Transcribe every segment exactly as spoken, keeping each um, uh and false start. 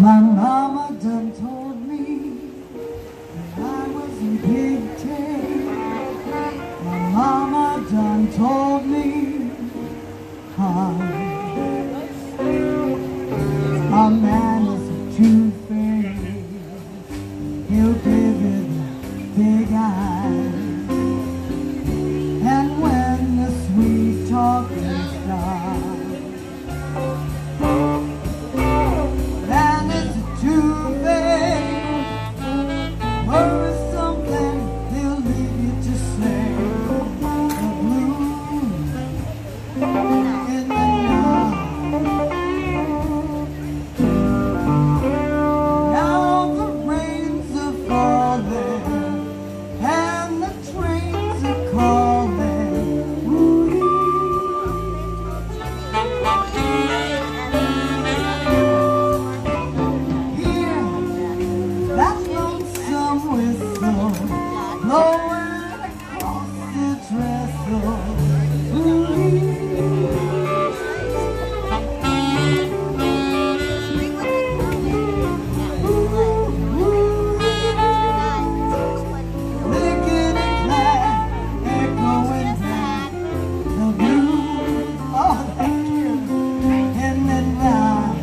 My mama done told me that I was a pigtail. My mama done told me how a man is a true face. He'll give it big eyes, and when the sweet talking starts, blowing across the trestle. Licking and clack, echoing back the blues. Oh, thank you. And then now,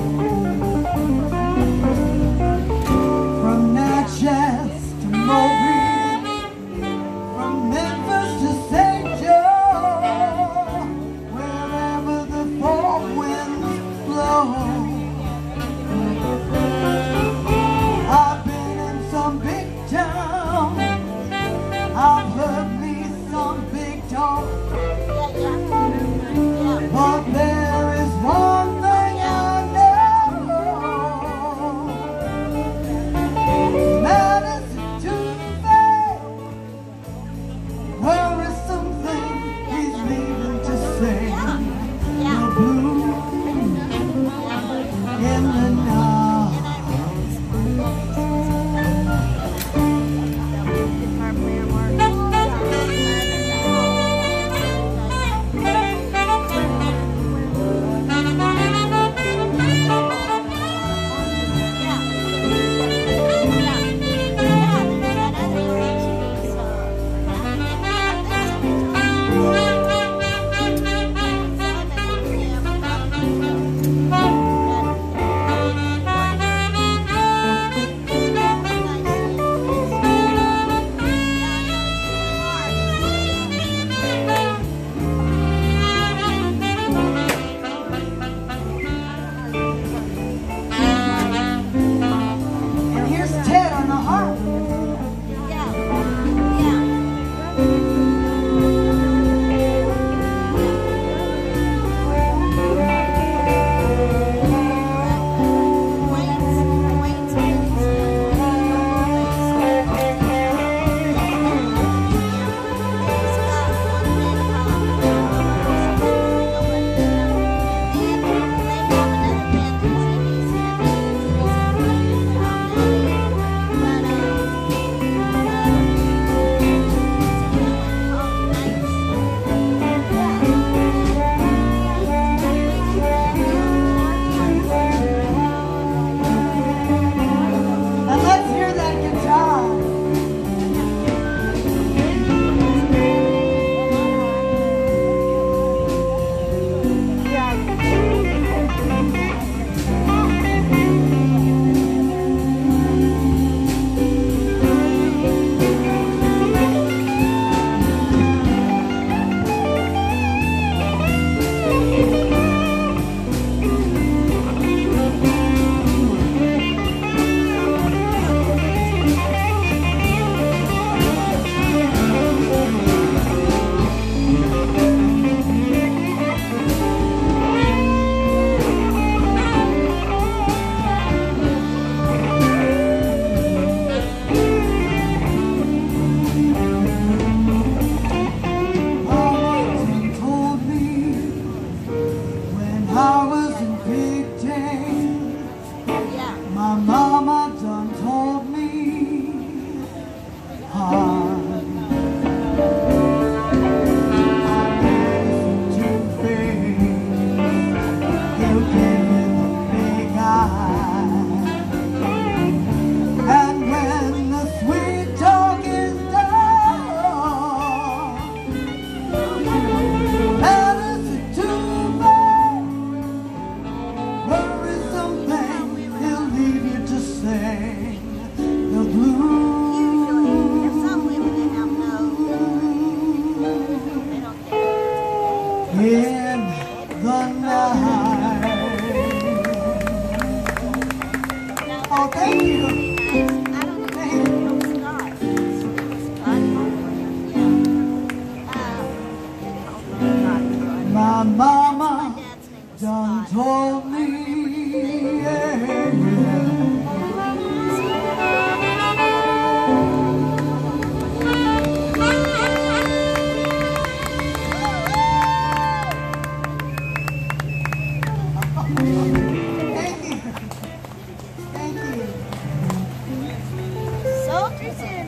from Natchez to Mobile, from Memphis to Saint Joe, wherever the four winds blow. I've been in some big town, I've heard me some big talk, but there is one thing I know. Man is to worrisome thing he's leaving to say. The blue in the night. my mama done told me, yeah, yeah. Thank you. Thank you. Soldiers.